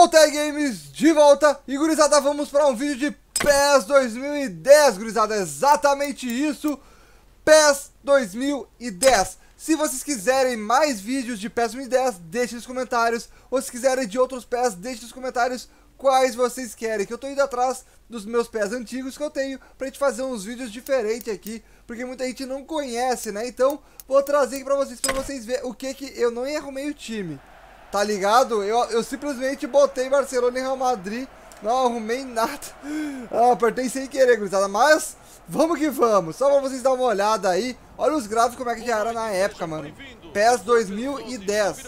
Voltei Games de volta e gurizada, vamos para um vídeo de PES 2010, gurizada, exatamente isso, PES 2010. Se vocês quiserem mais vídeos de PES 2010, deixe nos comentários, ou se quiserem de outros PES, deixe nos comentários quais vocês querem, que eu tô indo atrás dos meus PES antigos que eu tenho pra gente fazer uns vídeos diferentes aqui, porque muita gente não conhece, né? Então, vou trazer aqui pra vocês verem o que eu não arrumei o time. Tá ligado? Eu simplesmente botei Barcelona e Real Madrid, não arrumei nada. Apertei sem querer, gurizada, mas vamos que vamos. Só pra vocês darem uma olhada aí. Olha os gráficos como é que já era na época, mano. PES 2010.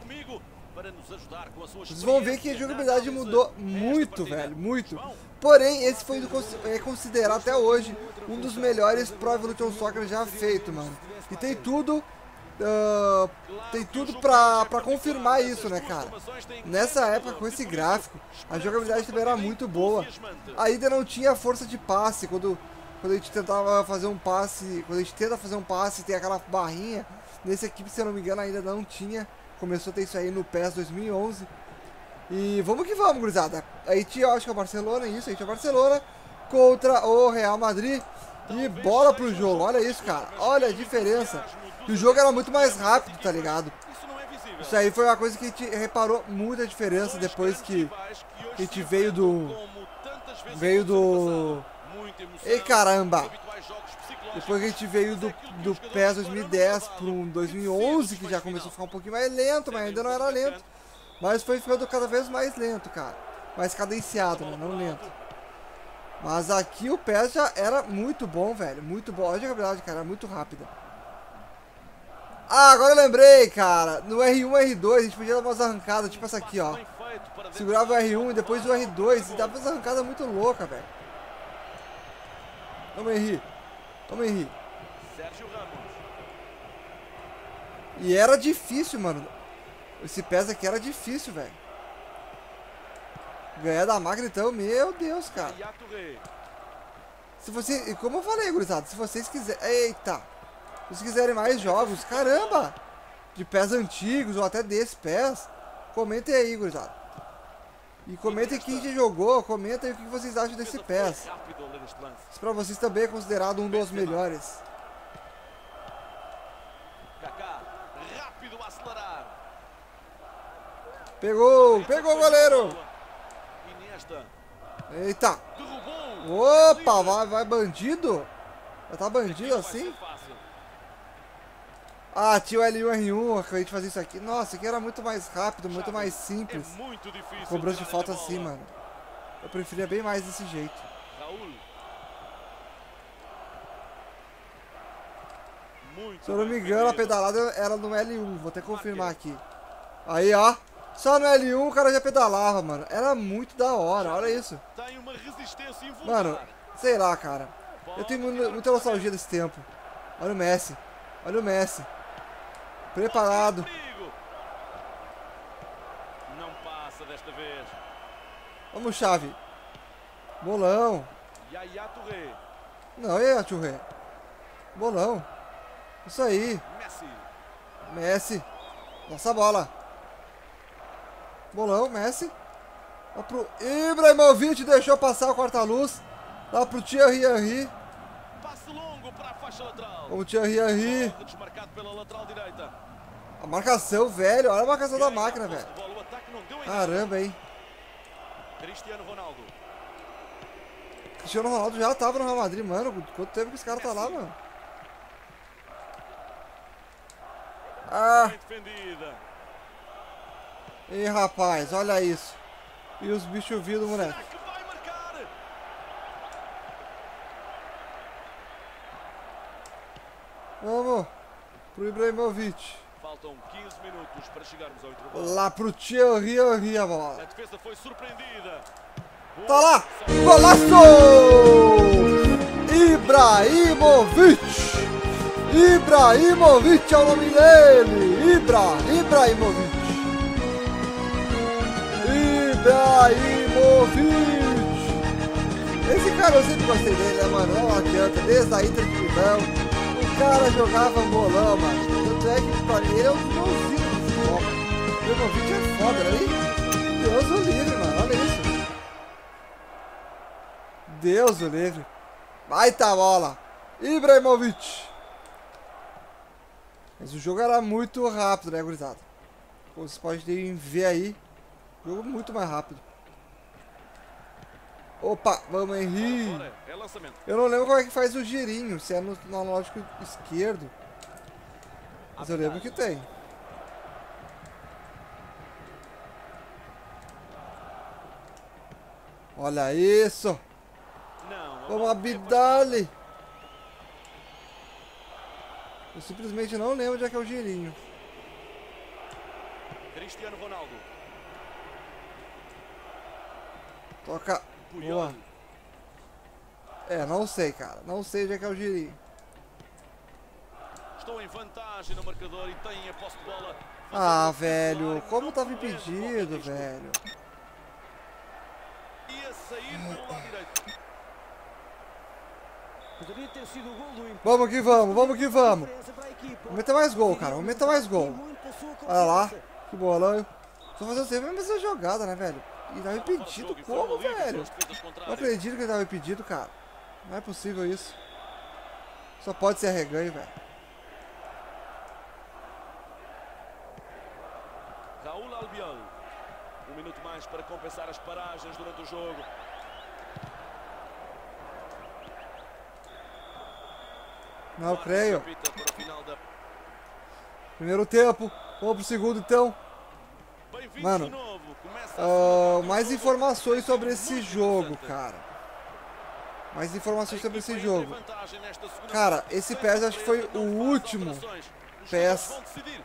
Vocês vão ver que a jogabilidade mudou muito, velho, muito. Porém, esse foi considerado até hoje um dos melhores Pro Evolution Soccer já feito, mano. E tem tudo... tem tudo pra confirmar isso, né, cara? Nessa época, com esse gráfico, a jogabilidade também era muito boa. Ainda não tinha força de passe. Quando a gente tentava fazer um passe, quando a gente tenta fazer um passe, tem aquela barrinha. Nesse equipe, se eu não me engano, ainda não tinha. Começou a ter isso aí no PES 2011. E vamos que vamos, gurizada. A gente, eu acho que é o Barcelona, isso. A gente é o Barcelona contra o Real Madrid. E bola pro jogo, olha isso, cara. Olha a diferença. E o jogo era muito mais rápido, tá ligado? Isso aí foi uma coisa que a gente reparou muita diferença depois que a gente veio do... Ei, caramba! Depois que a gente veio do PES 2010 pro 2011, que já começou a ficar um pouquinho mais lento, mas ainda não era lento. Mas foi ficando cada vez mais lento, cara. Mais cadenciado, né? Não lento. Mas aqui o PES já era muito bom, velho. Muito bom. Olha a jogabilidade, cara. Era muito rápida. Ah, agora eu lembrei, cara. No R1 e R2 a gente podia dar umas arrancadas, tipo essa aqui, ó. Segurava o R1 e depois o R2 e dava umas arrancadas muito loucas, velho. Vamos, Henry. Vamos, Henry. E era difícil, mano. Esse PES aqui era difícil, velho. Ganhar da máquina, então, meu Deus, cara. Se você... Como eu falei, gurizada, se vocês quiserem... Eita! Se vocês quiserem mais jogos, caramba! De PES antigos ou até desse PES, comentem aí, gurizada. E comentem quem já jogou, comentem aí o que vocês acham desse PES. Isso pra vocês também é considerado um dos melhores. Pegou! Pegou o goleiro! Eita! Opa, vai bandido? Já tá bandido assim? Ah, tinha o L1 R1, acabei de fazer isso aqui. Nossa, aqui era muito mais rápido, muito mais simples. Cobrança de falta assim, mano. Eu preferia bem mais desse jeito. Se eu não me engano, a pedalada era no L1. Vou até confirmar aqui. Aí, ó. Só no L1 o cara já pedalava, mano. Era muito da hora, olha isso. Mano, sei lá, cara. Eu tenho muita nostalgia desse tempo. Olha o Messi. Olha o Messi. Preparado. Não passa desta vez. Vamos, Xavi. Bolão. Não, Yaya Touré. Bolão. Isso aí. Messi. Nossa bola. Bolão, Messi. Lá pro Ibrahimovic, deixou passar o corta-luz. Lá pro Thierry Henry. Vamos, Thierry Henry. A marcação, velho. Olha a marcação da máquina, velho. Caramba, hein. Cristiano Ronaldo já tava no Real Madrid, mano. Quanto tempo que esse cara tá lá, mano? Ah. Ih, rapaz, olha isso. E os bichos vindo, moleque. Vamos pro Ibrahimovic. Faltam 15 minutos para chegarmos ao intervalo. Lá pro Thierry Henry a bola. A defesa foi surpreendida. Tá lá! Golaço! Ibrahimovic! Ibrahimovic é o nome dele! Ibrahimovic! Esse cara eu sempre gostei dele, né, mano? Não adianta, desde a Inter de Milão, o cara jogava bolão, mano. Tanto é que pra mim ele é um dos meus ídolos de futebol. O Ibrahimovic é foda, né? Deus o livre, mano. Olha isso. Deus o livre. Baita bola. Ibrahimovic. Mas o jogo era muito rápido, né, gurizada? Como vocês podem ver aí. Jogo muito mais rápido. Opa, vamos, Henry. Eu não lembro como é que faz o girinho. Se é no analógico esquerdo. Mas eu lembro que tem. Olha isso. Vamos, Abidali. Eu simplesmente não lembro onde é que é o girinho. Cristiano Ronaldo. Toca. Boa. É, não sei, cara. Não sei onde é que é o girinho. Estou em vantagem no marcador e tem a posse de bola. Ah, velho. Como tava impedido, velho. Ia sair pelo lado direito. Poderia ter sido o gol do empate. Vamos que vamos, vamos que vamos. Vamos meter mais gol, cara. Vamos meter mais gol. Olha lá. Que bolão. Só fazer sempre a mesma jogada, né, velho? E tava impedido como, velho? Não acredito que ele tava impedido, cara. Não é possível isso. Só pode ser arreganho, velho. Raul Albiol. Um minuto mais para compensar as paragens durante o jogo. Não creio. Primeiro tempo. Vamos pro segundo, então. Mano, mais informações sobre esse jogo, cara. Mais informações sobre esse jogo. Cara, esse PES acho que foi o último PES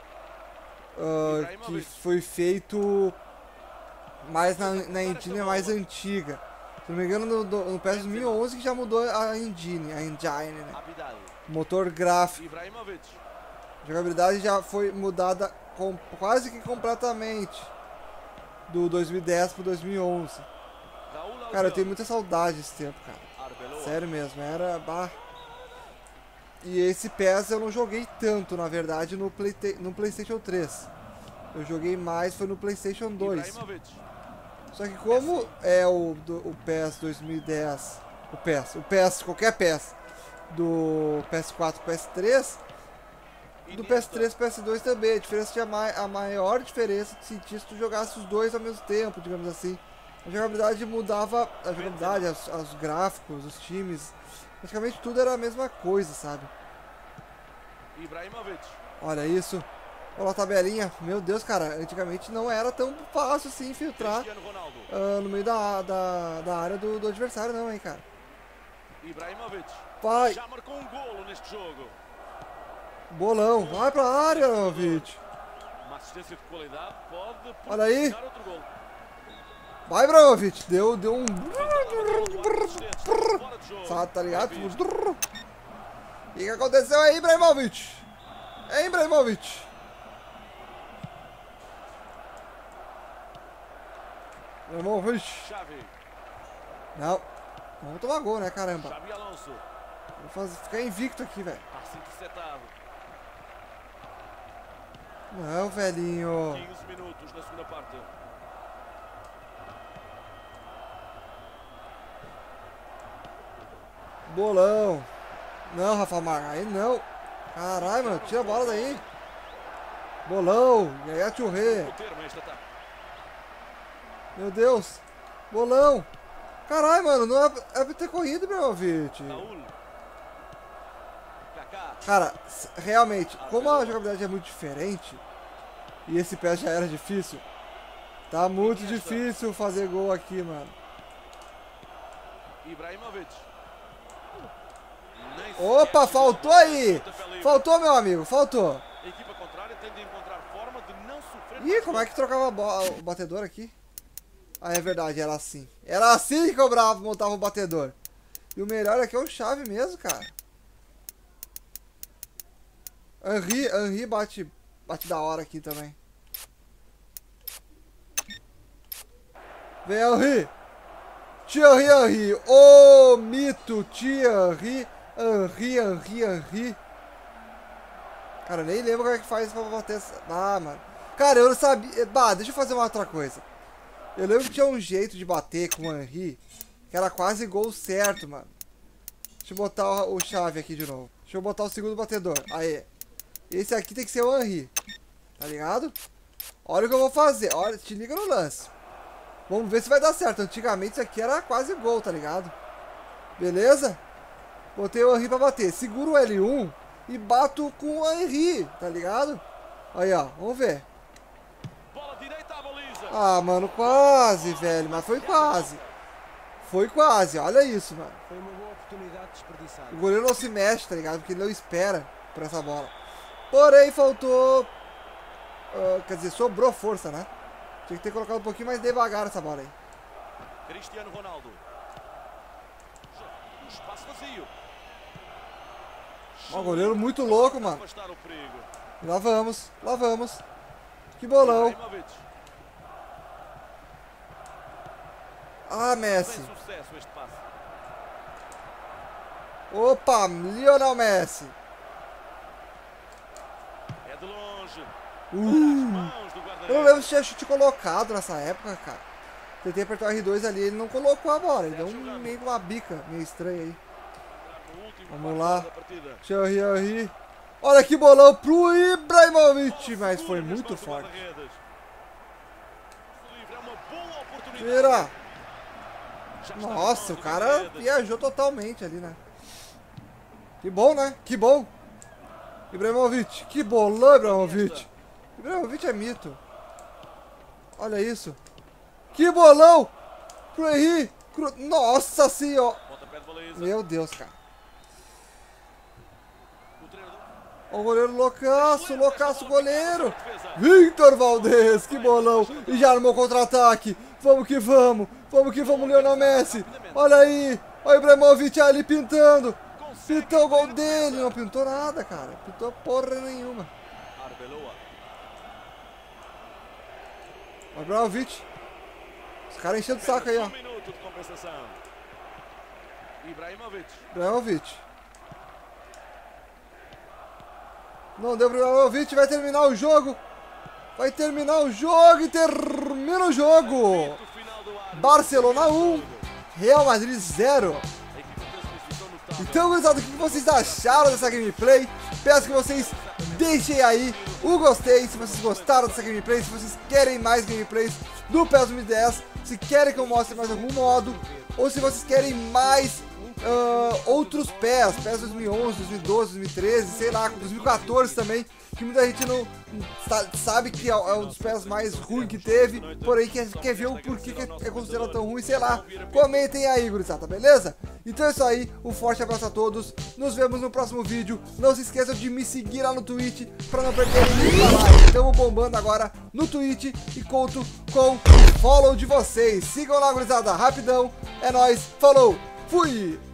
que foi feito mais na engine mais antiga. Se não me engano, no PES 2011 que já mudou a engine, né? Motor gráfico. A jogabilidade já foi mudada quase que completamente do 2010 pro 2011. Cara, eu tenho muita saudade desse tempo, cara. Sério mesmo, era... Bah. E esse PES eu não joguei tanto, na verdade, no PlayStation 3. Eu joguei mais, foi no PlayStation 2. Só que como é o PES 2010, qualquer PES, do PS4 pro PS3, do PS3 pro PS2 também, a maior diferença de sentir se tu jogasse os dois ao mesmo tempo, digamos assim. A jogabilidade mudava, os gráficos, os times, praticamente tudo era a mesma coisa, sabe? Olha isso. Olha a tabelinha. Meu Deus, cara, antigamente não era tão fácil assim infiltrar no meio da área do adversário não, hein, cara. Vai. Já marcou um golo neste jogo. Bolão, vai pra área, Ibrahimovic. Uma assistência de qualidade pode Olha aí. outro gol. Vai, Ibrahimovic. Deu um... Tá ligado? E o que aconteceu aí, Ibrahimovic? Hein, Ibrahimovic? Ibrahimovic. Não. Vamos tomar gol, né, caramba? Vou ficar invicto aqui, velho. Não, velhinho. 15 minutos na segunda parte. Bolão. Não, Rafa Marca. Aí não. Caralho, mano. Tira a bola daí. Bolão. E aí a churrê. Meu Deus. Bolão. Caralho, mano. Não é pra ter corrido, Ibrahimovic. Cara, realmente, como a jogabilidade é muito diferente, e esse PES já era difícil, tá muito difícil fazer gol aqui, mano. Opa, faltou aí! Faltou, meu amigo, faltou. Ih, como é que trocava o batedor aqui? Ah, é verdade, era assim. Era assim que cobrava, montava o batedor. E o melhor aqui é o chave mesmo, cara. Henry bate da hora aqui também. Vem, Henry. Thierry Henry. Ô, mito. Thierry Henry. Cara, eu nem lembro como é que faz pra bater essa... Ah, mano. Cara, eu não sabia... Bah, deixa eu fazer uma outra coisa. Eu lembro que tinha um jeito de bater com o Henry que era quase gol certo, mano. Deixa eu botar o chave aqui de novo. Deixa eu botar o segundo batedor. Aí. Esse aqui tem que ser o Henry. Tá ligado? Olha o que eu vou fazer. Olha, te liga no lance. Vamos ver se vai dar certo. Antigamente isso aqui era quase gol, tá ligado? Beleza? Botei o Henry pra bater. Seguro o L1 e bato com o Henry, tá ligado? Aí, ó. Vamos ver. Bola direita à baliza. Ah, mano, quase, velho. Mas foi quase. Foi quase. Olha isso, mano. Foi uma boa oportunidade desperdiçada. O goleiro não se mexe, tá ligado? Porque ele não espera por essa bola. Porém, faltou... quer dizer, sobrou força, né? Tinha que ter colocado um pouquinho mais devagar essa bola aí. Cristiano Ronaldo. Espaço vazio. Ó, goleiro muito louco, mano. Afastar o perigo. Lá vamos, lá vamos. Que bolão. Ibrahimovic. Ah, Messi. Sem sucesso este passe. Opa, Lionel Messi. É de longe. Mãos do Eu não guarda-redes. lembro se tinha chute colocado nessa época, cara. Tentei apertar o R2 ali, ele não colocou a bola. Ele deu meio uma bica meio estranha aí. No último Vamos quarto lá. da partida. Henry. Olha que bolão pro Ibrahimovic, mas foi muito forte. É uma boa oportunidade. Tira. Já está Nossa, nas o mãos do cara guarda-redes. viajou totalmente ali, né? Que bom, né? Que bom. Ibrahimovic. Que bolão, Ibrahimovic. Ibrahimovic é mito. Olha isso. Que bolão pro Henry. Nossa senhora. Pontapé de baliza. Meu Deus, cara. O treinador. Ó o goleiro loucaço, loucaço goleiro. Defesa. Victor Valdez, que bolão. E já armou contra-ataque. Vamos que vamos. Vamos que vamos, Lionel Messi. Olha aí. Olha o Ibrahimovic ali pintando. Pintou o gol dele. Não pintou nada, cara. Pintou porra nenhuma. Arbeloa. Olha o Ibrahimovic. Os caras enchendo o saco aí, ó. Um minuto de compensação. Ibrahimovic. Ibrahimovic. Não deu pro Ibrahimovic. Vai terminar o jogo. Vai terminar o jogo e termina o jogo. No final do ar. Barcelona 1, Real Madrid 0. A equipe fez uma exibição notável. Então, gurizada, o que vocês acharam dessa gameplay? Peço que vocês deixem aí o gostei, se vocês gostaram dessa gameplay, se vocês querem mais gameplays do PES 2010, se querem que eu mostre mais algum modo, ou se vocês querem mais outros PES 2011, 2012, 2013, sei lá, 2014 também, que muita gente não sabe que é um dos PES mais ruins que teve, porém quer ver o porquê que é considerado tão ruim, sei lá. Comentem aí, gurizada, beleza? Então é isso aí, um forte abraço a todos, nos vemos no próximo vídeo, não se esqueçam de me seguir lá no Twitch, pra não perder nenhuma live. Estamos bombando agora no Twitch e conto com o follow de vocês. Sigam lá, gurizada, rapidão, é nóis, falou, fui!